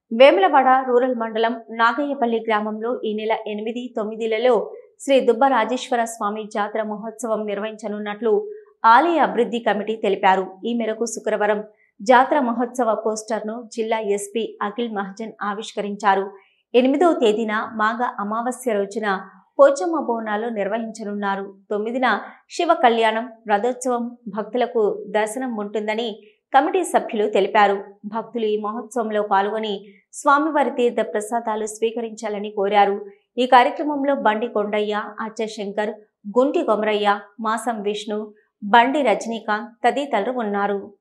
Vemulawada rural మండలం నాగయ్యపల్లి గ్రామంలో ఈ నెల 8, 9లలో శ్రీ దుబ్బ రాజేశ్వర స్వామి జాతర మహోత్సవం నిర్వహించనున్నట్లు ఆలయ అభివృద్ధి కమిటీ తెలిపారు. ఈ మేరకు శుక్రవారం జాతర మహోత్సవ పోస్టర్ను జిల్లా ఎస్పీ అఖిల్ మహజన్ ఆవిష్కరించారు. 8వ తేదీన మాఘ అమావాస్య రోజున పోచమ్మ బోనాలు నిర్వహించనున్నారు. 9న శివ కళ్యాణం, రథోత్సవం, భక్తులకు దర్శనం ఉంటుందని కమిటీ సభ్యులు తెలిపారు. భక్తులు ఈ మహోత్సవంలో పాల్గొని స్వామివారి తీర్థ ప్రసాదాలు స్వీకరించాలని కోరారు. ఈ కార్యక్రమంలో బండి కొండయ్య, అచ్చ శంకర్, గుంటి కొమరయ్య, మాసం విష్ణు, బండి రజనీకాంత్ తదితరులు ఉన్నారు.